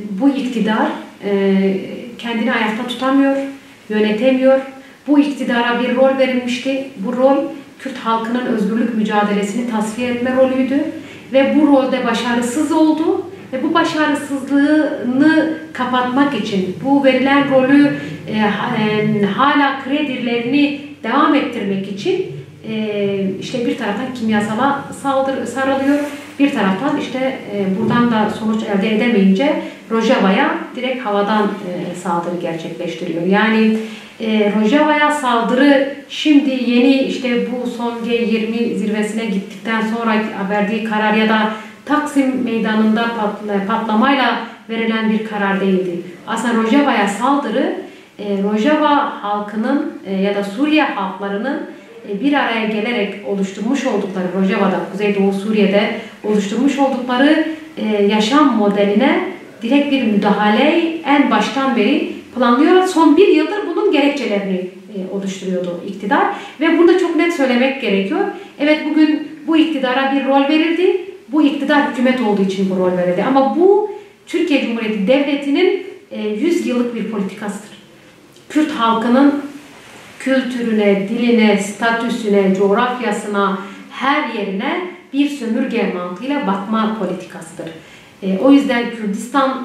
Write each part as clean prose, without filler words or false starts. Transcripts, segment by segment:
Bu iktidar kendini ayakta tutamıyor, yönetemiyor. Bu iktidara bir rol verilmişti. Bu rol Kürt halkının özgürlük mücadelesini tasfiye etme rolüydü. Ve bu rolde başarısız oldu. Ve bu başarısızlığını kapatmak için, bu verilen rolü hala kredilerini devam ettirmek için işte bir taraftan kimyasala sarılıyor, bir taraftan işte buradan da sonuç elde edemeyince Rojava'ya direkt havadan saldırı gerçekleştiriyor. Yani Rojava'ya saldırı şimdi yeni işte bu son G20 zirvesine gittikten sonra verdiği karar ya da Taksim meydanında patlamayla verilen bir karar değildi. Aslında Rojava'ya saldırı Rojava halkının ya da Suriye halklarının bir araya gelerek oluşturmuş oldukları Rojava'da, Kuzeydoğu Suriye'de oluşturmuş oldukları yaşam modeline direkt bir müdahaleyi en baştan beri planlıyor. Son bir yıldır bunun gerekçelerini oluşturuyordu iktidar. Ve burada çok net söylemek gerekiyor. Evet, bugün bu iktidara bir rol verildi. Bu iktidar hükümet olduğu için bu rol verildi. Ama bu Türkiye Cumhuriyeti Devleti'nin 100 yıllık bir politikasıdır. Kürt halkının kültürüne, diline, statüsüne, coğrafyasına, her yerine bir sömürge mantığıyla bakma politikasıdır. O yüzden Kürdistan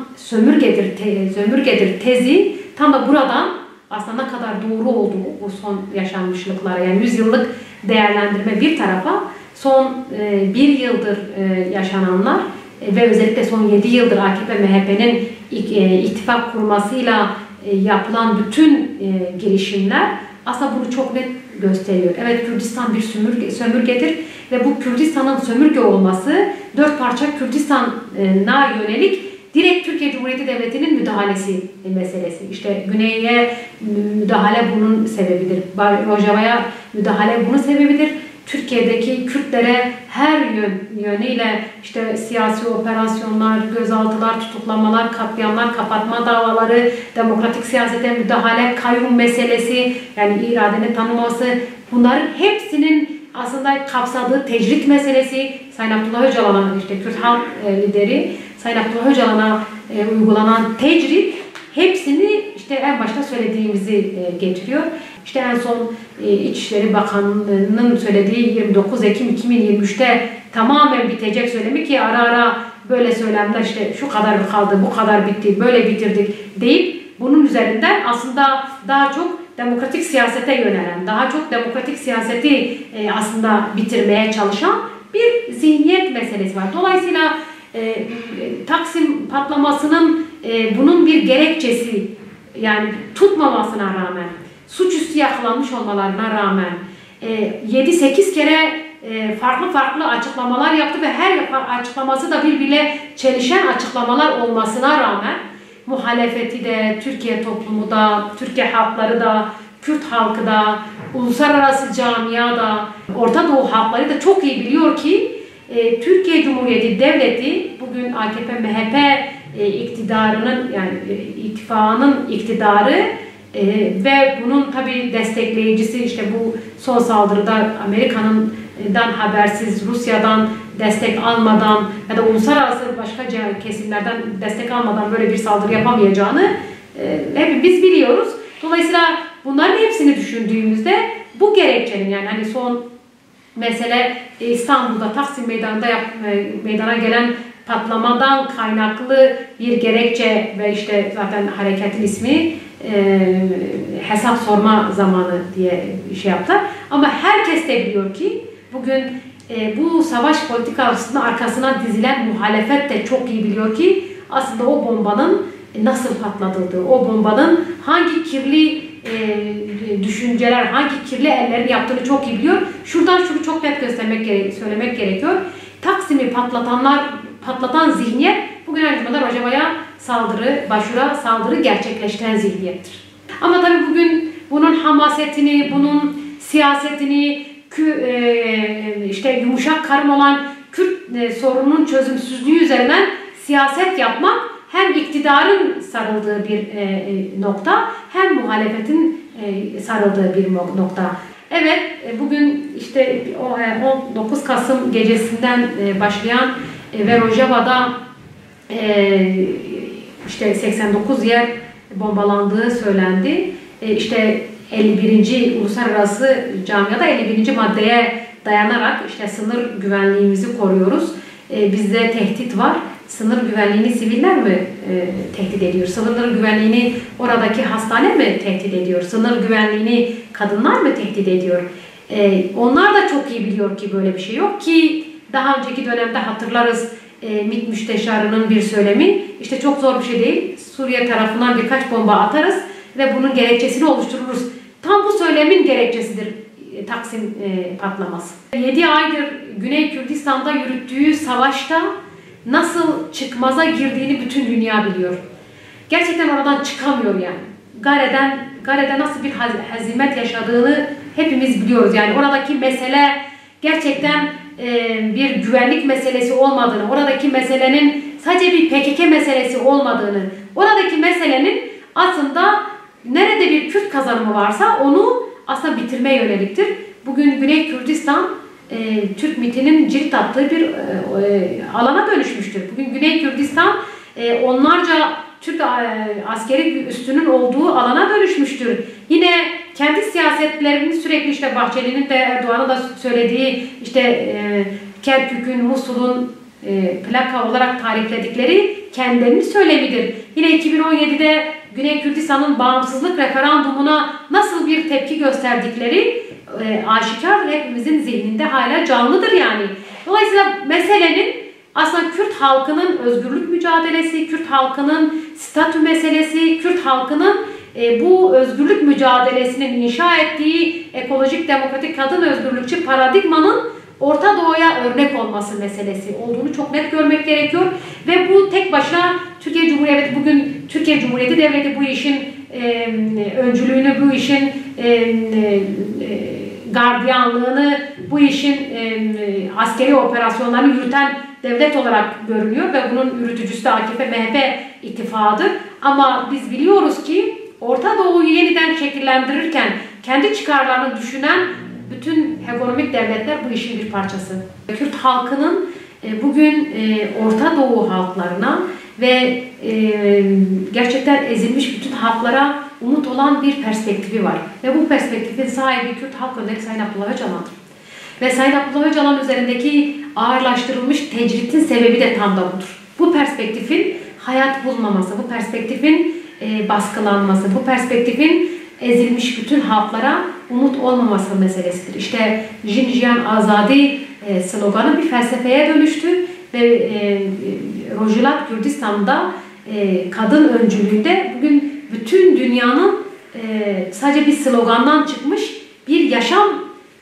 sömürgedir tezi tam da buradan aslında ne kadar doğru olduğu bu son yaşanmışlıklara, yani 100 yıllık değerlendirme bir tarafa, son bir yıldır yaşananlar ve özellikle son 7 yıldır AKP-MHP'nin ittifak kurmasıyla yapılan bütün girişimler aslında bunu çok net gösteriyor. Evet, Kürdistan bir sömürgedir ve bu Kürdistan'ın sömürge olması 4 parça Kürdistan'a yönelik direkt Türkiye Cumhuriyeti Devleti'nin müdahalesi meselesi. İşte güneye müdahale bunun sebebidir. Rojava'ya müdahale bunun sebebidir. Türkiye'deki Kürtlere her yönüyle işte siyasi operasyonlar, gözaltılar, tutuklamalar, katliamlar, kapatma davaları, demokratik siyasete müdahale, kayyum meselesi, yani iradenin tanınması, bunların hepsinin aslında kapsadığı tecrit meselesi, Sayın Abdullah Öcalan'a, işte Kürt halk lideri Sayın Abdullah Öcalan'a uygulanan tecrit, hepsini işte en başta söylediğimizi getiriyor. İşte en son İçişleri Bakanlığı'nın söylediği 29 Ekim 2023'te tamamen bitecek söylemi, ki ara ara böyle söylemler işte şu kadar kaldı, bu kadar bitti, böyle bitirdik deyip bunun üzerinden aslında daha çok demokratik siyasete yönelen, daha çok demokratik siyaseti aslında bitirmeye çalışan bir zihniyet meselesi var. Dolayısıyla Taksim patlamasının bunun bir gerekçesi, yani tutmamasına rağmen, suçüstü yakalanmış olmalarına rağmen 7-8 kere farklı açıklamalar yaptı ve her açıklaması da birbiriyle çelişen açıklamalar olmasına rağmen muhalefeti de, Türkiye toplumu da, Türkiye halkları da, Kürt halkı da, uluslararası camia da, Orta Doğu halkları da çok iyi biliyor ki Türkiye Cumhuriyeti Devleti bugün AKP-MHP iktidarının, yani ittifakının iktidarı ve bunun tabii destekleyicisi, işte bu son saldırıda Amerika'dan habersiz, Rusya'dan destek almadan ya da uluslararası başka kesimlerden destek almadan böyle bir saldırı yapamayacağını hepimiz biliyoruz. Dolayısıyla bunların hepsini düşündüğümüzde bu gerekçenin, yani hani son mesele İstanbul'da Taksim Meydanı'nda meydana gelen patlamadan kaynaklı bir gerekçe ve işte zaten hareketin ismi hesap sorma zamanı diye şey yaptılar. Ama herkes de biliyor ki bugün bu savaş politikasının arkasına dizilen muhalefet de çok iyi biliyor ki aslında o bombanın nasıl patladığı, o bombanın hangi kirli düşünceler, hangi kirli ellerin yaptığını çok iyi biliyor. Şuradan şunu çok net söylemek gerekiyor. Taksim'i patlatan zihniyet bugün aynı zamanda Rojava'ya saldırı gerçekleştiren zihniyettir. Ama tabii bugün bunun hamasetini, bunun siyasetini, işte yumuşak karın olan Kürt sorununun çözümsüzlüğü üzerinden siyaset yapmak hem iktidarın sarıldığı bir nokta, hem muhalefetin sarıldığı bir nokta. Evet, bugün işte 19 Kasım gecesinden başlayan ve Rojava'da işte 89 yer bombalandığı söylendi. İşte 51. Uluslararası Camiada 51. maddeye dayanarak işte sınır güvenliğimizi koruyoruz. Bizde tehdit var. Sınır güvenliğini siviller mi tehdit ediyor? Sınır güvenliğini oradaki hastane mi tehdit ediyor? Sınır güvenliğini kadınlar mı tehdit ediyor? Onlar da çok iyi biliyor ki böyle bir şey yok ki daha önceki dönemde hatırlarız MİT Müsteşarı'nın bir söylemi. İşte çok zor bir şey değil. Suriye tarafından birkaç bomba atarız ve bunun gerekçesini oluştururuz. Tam bu söylemin gerekçesidir Taksim patlaması. 7 aydır Güney Kürdistan'da yürüttüğü savaşta nasıl çıkmaza girdiğini bütün dünya biliyor. Gerçekten oradan çıkamıyor yani. Gare'de nasıl bir hezimet yaşadığını hepimiz biliyoruz. Yani oradaki mesele gerçekten bir güvenlik meselesi olmadığını, oradaki meselenin sadece bir PKK meselesi olmadığını, oradaki meselenin aslında nerede bir Kürt kazanımı varsa onu aslında bitirmeye yöneliktir. Bugün Güney Kürdistan Türk MİT'inin cirit attığı bir alana dönüşmüştür. Bugün Güney Kürdistan onlarca Türk askeri üssünün olduğu alana dönüşmüştür. Yine kendi siyasetlerini sürekli işte Bahçeli'nin de Erdoğan'ın da söylediği işte Kerkük'ün, Musul'un plaka olarak tarifledikleri kendilerinin söylemidir. Yine 2017'de Güney Kürdistan'ın bağımsızlık referandumuna nasıl bir tepki gösterdikleri aşikar hepimizin zihninde hala canlıdır yani. Dolayısıyla meselenin aslında Kürt halkının özgürlük mücadelesi, Kürt halkının statü meselesi, Kürt halkının bu özgürlük mücadelesinin inşa ettiği ekolojik demokratik kadın özgürlükçü paradigmanın Orta Doğu'ya örnek olması meselesi olduğunu çok net görmek gerekiyor. Ve bu tek başına Türkiye Cumhuriyeti, bugün Türkiye Cumhuriyeti Devleti bu işin öncülüğünü, bu işin gardiyanlığını, bu işin askeri operasyonlarını yürüten devlet olarak görünüyor ve bunun yürütücüsü de AKP-MHP ittifakıdır. Ama biz biliyoruz ki Orta Doğu'yu yeniden şekillendirirken kendi çıkarlarını düşünen bütün hegemonik devletler bu işin bir parçası. Kürt halkının bugün Orta Doğu halklarına ve gerçekten ezilmiş bütün halklara umut olan bir perspektifi var. Ve bu perspektifin sahibi Kürt halk önderi Sayın Abdullah Öcalan'dır. Ve Sayın Abdullah Öcalan üzerindeki ağırlaştırılmış tecritin sebebi de tam da budur. Bu perspektifin hayat bulmaması, bu perspektifin baskılanması, bu perspektifin ezilmiş bütün halklara umut olmaması meselesidir. İşte Jinjiyan Azadi sloganı bir felsefeye dönüştü ve Rojilat Kürdistan'da kadın öncülüğünde bugün bütün dünyanın sadece bir slogandan çıkmış bir yaşam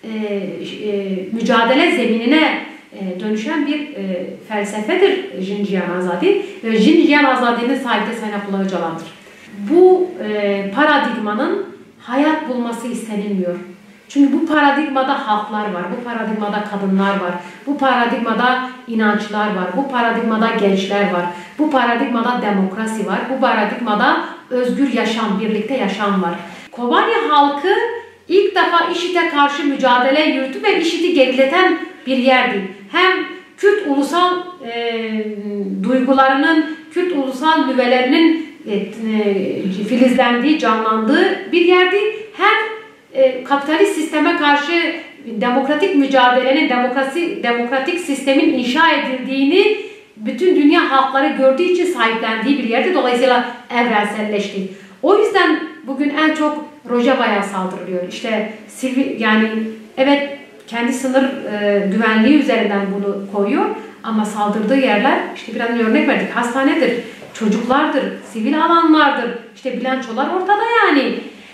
mücadele zeminine dönüşen bir felsefedir Jinjiyan Azadi ve Jinjiyan Azadi'nin sahibi de Sayın Abdullah Öcalan'dır. Bu paradigmanın hayat bulması istenilmiyor. Çünkü bu paradigmada halklar var, bu paradigmada kadınlar var, bu paradigmada inançlar var, bu paradigmada gençler var, bu paradigmada demokrasi var, bu paradigmada özgür yaşam, birlikte yaşam var. Kobani halkı ilk defa IŞİD'e karşı mücadele yürüttü ve IŞİD'i gerileten bir yerdi. Hem Kürt ulusal duygularının, Kürt ulusal nüvelerinin filizlendiği, canlandığı bir yerdi. Hem kapitalist sisteme karşı demokratik mücadelenin, demokratik sistemin inşa edildiğini bütün dünya halkları gördüğü için sahiplendiği bir yerde. Dolayısıyla evrenselleşti. O yüzden bugün en çok Rojava'ya saldırılıyor. İşte yani evet kendi sınır güvenliği üzerinden bunu koyuyor ama saldırdığı yerler işte biraz önce örnek verdik. Hastanedir, çocuklardır, sivil alanlardır. İşte bilançolar ortada yani.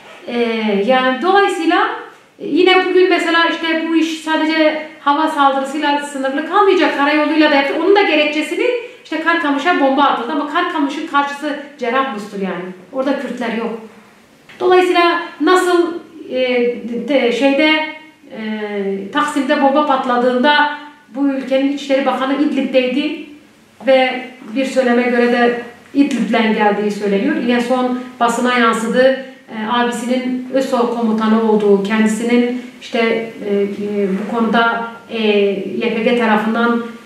Yani dolayısıyla yine bugün mesela işte bu iş sadece hava saldırısıyla sınırlı kalmayacak, karayoluyla da yaptı. Onun da gerekçesini işte Karkamış'a bomba atıldı ama Karkamış'ın karşısı Cerrahlus'tur yani. Orada Kürtler yok. Dolayısıyla nasıl Taksim'de bomba patladığında bu ülkenin İçişleri Bakanı İdlib'deydi ve bir söyleme göre de İdlib'den geldiği söyleniyor. Yine son basına yansıdı. Abisinin ÖSO komutanı olduğu, kendisinin işte bu konuda YPG tarafından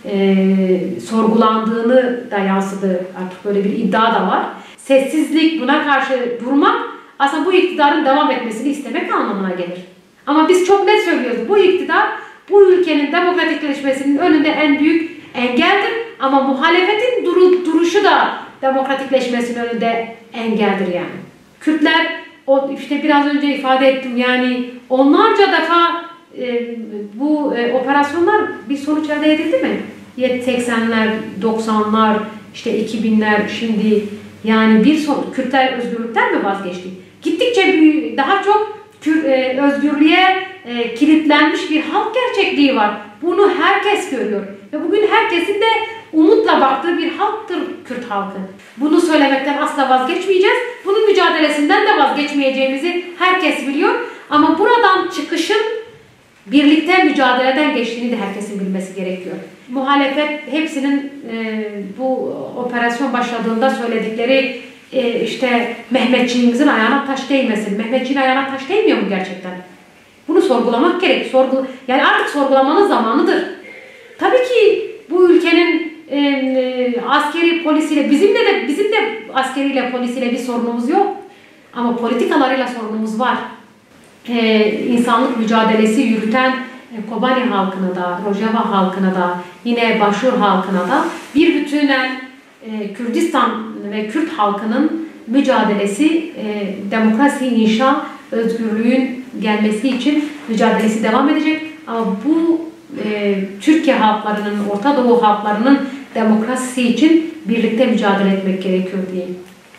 sorgulandığını da yansıdı. Artık böyle bir iddia da var. Sessizlik, buna karşı durmak aslında bu iktidarın devam etmesini istemek anlamına gelir. Ama biz çok net söylüyoruz. Bu iktidar bu ülkenin demokratikleşmesinin önünde en büyük engeldir. Ama muhalefetin duruşu da demokratikleşmesinin önünde engeldir yani. Kürtler, işte biraz önce ifade ettim, yani onlarca defa bu operasyonlar bir sonuç elde edildi mi? 80'ler, 90'lar, işte 2000'ler, şimdi yani Kürtler özgürlükten mi vazgeçti? Gittikçe daha çok özgürlüğe kilitlenmiş bir halk gerçekliği var. Bunu herkes görüyor. Ve bugün herkesin de umutla baktığı bir halktır Kürt halkı. Bunu söylemekten asla vazgeçmeyeceğiz. Bunun mücadelesinden de vazgeçmeyeceğimizi herkes biliyor. Ama buradan çıkışın birlikte mücadeleden geçtiğini de herkesin bilmesi gerekiyor. Muhalefet hepsinin bu operasyon başladığında söyledikleri işte Mehmetçiğimizin ayağına taş değmesin. Mehmetçiğin ayağına taş değmiyor mu gerçekten? Bunu sorgulamak gerek. Yani artık sorgulamanın zamanıdır. Tabii ki bu ülkenin askeri polisiyle, bizim de askeriyle polisiyle bir sorunumuz yok. Ama politikalarıyla sorunumuz var. İnsanlık mücadelesi yürüten Kobani halkına da, Rojava halkına da, yine Başur halkına da bir bütünen Kürdistan ve Kürt halkının mücadelesi, demokrasi inşa, özgürlüğün gelmesi için mücadelesi devam edecek. Ama bu Türkiye halklarının, Orta Doğu halklarının demokrasisi için birlikte mücadele etmek gerekiyor diyeyim.